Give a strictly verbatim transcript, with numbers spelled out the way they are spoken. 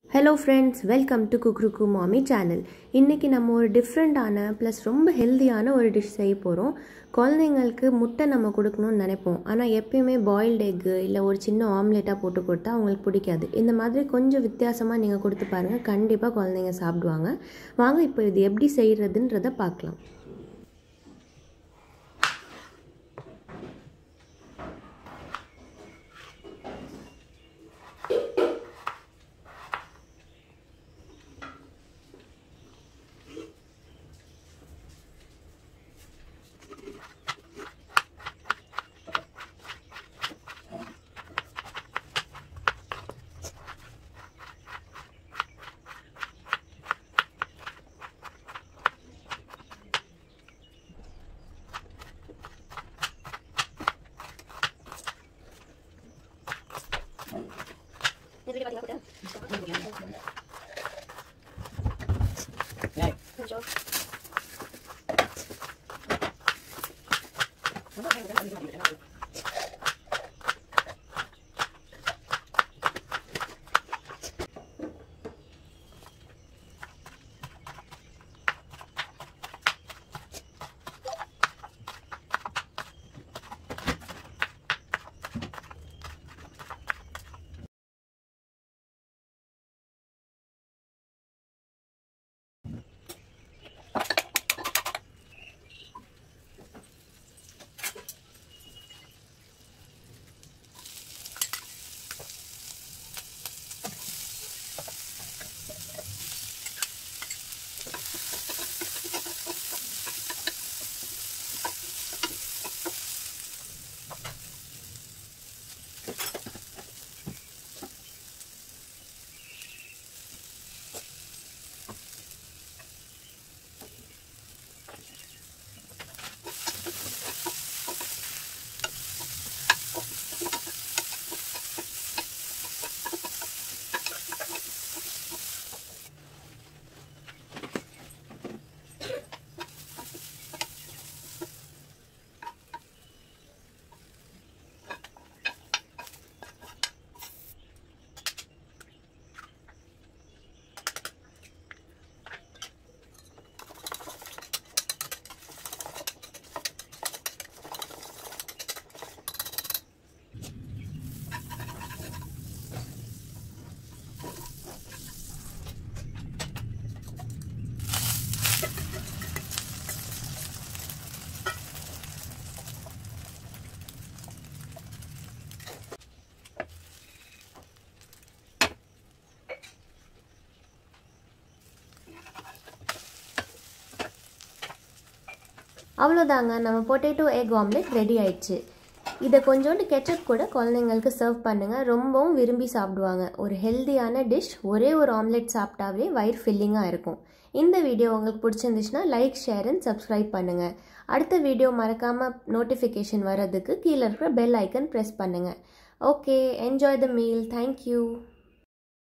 Hello friends, welcome to Kukruku Mommy channel. இன்னைக்கு நம்ம ஒரு டிஃபரண்டான ப்ளஸ் ரொம்ப ஹெல்தியான ஒரு டிஷ் செய்ய போறோம். குழந்தைகளுக்கு முட்டை நம்ம கொடுக்கணும்னு நினைப்போம். ஆனா எப்பவுமே பாயில்ட் எக் இல்ல ஒரு சின்ன ஆம்லெட்டா போட்டு கொடுத்தா அவங்களுக்கு பிடிக்காது. இந்த மாதிரி கொஞ்சம் வித்தியாசமா நீங்க கொடுத்து பாருங்க. கண்டிப்பா குழந்தைங்க சாப்பிடுவாங்க. வாங்க இப்போ இது எப்படி செய்யறதுன்றத பார்க்கலாம். அவ்வளோதாங்க, நம்ம பொட்டேட்டோ எக் ஆம்லெட் ரெடி ஆயிடுச்சு. இதை கொஞ்சோண்டு கெச்சப் கூட குழந்தைங்களுக்கு சர்வ் பண்ணுங்கள். ரொம்பவும் விரும்பி சாப்பிடுவாங்க. ஒரு ஹெல்தியான டிஷ், ஒரே ஒரு ஆம்லெட் சாப்பிட்டாவே வயிறு ஃபில்லிங்காக இருக்கும். இந்த வீடியோ உங்களுக்கு பிடிச்சிருந்துச்சுன்னா லைக், ஷேர் அண்ட் சப்ஸ்கிரைப் பண்ணுங்கள். அடுத்த வீடியோ மறக்காமல் நோட்டிஃபிகேஷன் வர்றதுக்கு கீழே இருக்கிற பெல் ஐக்கன் ப்ரெஸ் பண்ணுங்கள். Okay, enjoy the meal. Thank you.